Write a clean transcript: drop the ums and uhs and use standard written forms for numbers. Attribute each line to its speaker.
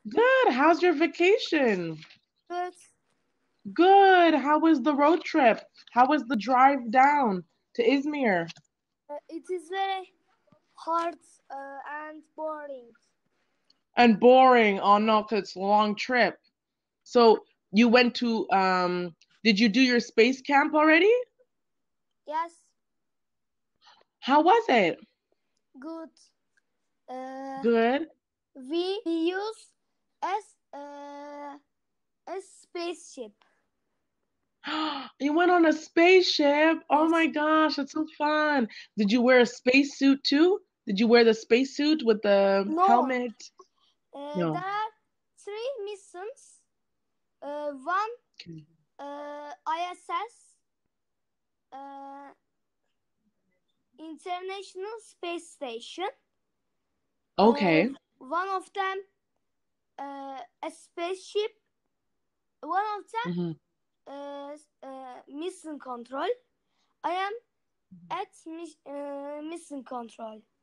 Speaker 1: Good. How's your vacation?
Speaker 2: Good.
Speaker 1: Good. How was the road trip? How was the drive down to Izmir?
Speaker 2: It is very hard and boring.
Speaker 1: And boring. Oh no, 'cause it's a long trip. So you went to did you do your space camp already?
Speaker 2: Yes,
Speaker 1: How was it?
Speaker 2: good. Uh,
Speaker 1: Good.
Speaker 2: we use as a spaceship.
Speaker 1: You went on a spaceship. Oh my
Speaker 2: Yes.
Speaker 1: gosh, that's so fun. Did you wear a spacesuit too? Did you wear the spacesuit with the
Speaker 2: No.
Speaker 1: helmet?
Speaker 2: There
Speaker 1: No.
Speaker 2: are three missions. One
Speaker 1: Okay.
Speaker 2: ISS, uh, International Space Station. Uh,
Speaker 1: Okay.
Speaker 2: one of them a spaceship. One of them
Speaker 1: Hmm.
Speaker 2: mission control. I am at mission control.